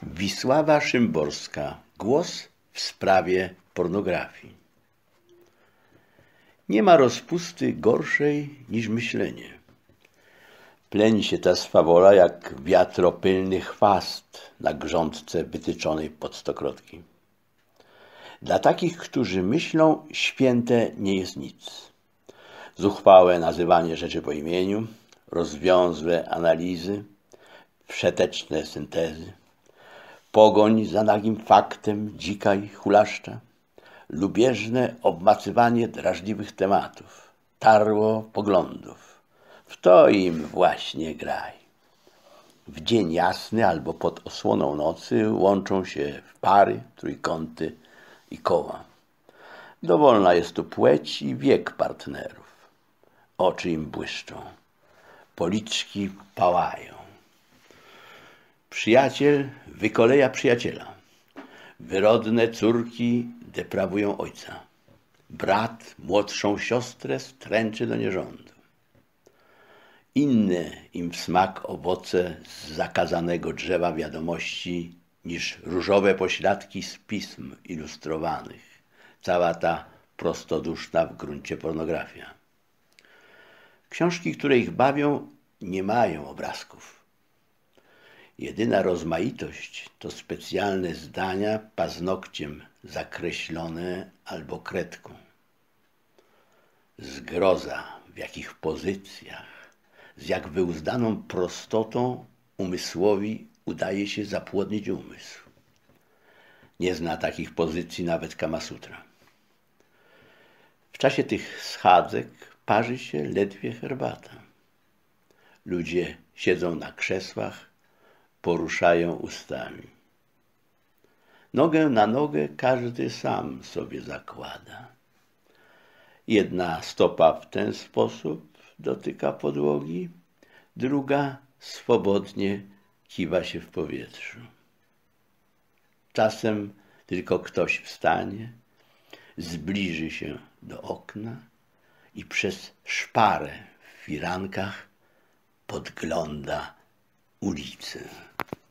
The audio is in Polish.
Wisława Szymborska. Głos w sprawie pornografii. Nie ma rozpusty gorszej niż myślenie. Pleni się ta swawola jak wiatropylny chwast na grządce wytyczonej pod stokrotki. Dla takich, którzy myślą, święte nie jest nic. Zuchwałe nazywanie rzeczy po imieniu, rozwiązłe analizy, wszeteczne syntezy, pogoń za nagim faktem dzika i hulaszcza, lubieżne obmacywanie drażliwych tematów, tarło poglądów. W to im właśnie graj. W dzień jasny albo pod osłoną nocy łączą się w pary, trójkąty i koła. Dowolna jest tu płeć i wiek partnerów. Oczy im błyszczą, policzki pałają. Przyjaciel wykoleja przyjaciela. Wyrodne córki deprawują ojca. Brat młodszą siostrę stręczy do nierządu. Inne im w smak owoce z zakazanego drzewa wiadomości niż różowe pośladki z pism ilustrowanych. Cała ta prostoduszna w gruncie pornografia. Książki, które ich bawią, nie mają obrazków. Jedyna rozmaitość to specjalne zdania paznokciem zakreślone albo kredką. Zgroza w jakich pozycjach, z jak wyuzdaną prostotą umysłowi udaje się zapłodnić umysł. Nie zna takich pozycji nawet Kamasutra. W czasie tych schadzek parzy się ledwie herbata. Ludzie siedzą na krzesłach, poruszają ustami. Nogę na nogę każdy sam sobie zakłada. Jedna stopa w ten sposób dotyka podłogi, druga swobodnie kiwa się w powietrzu. Czasem tylko ktoś wstanie, zbliży się do okna i przez szparę w firankach podgląda ulicę.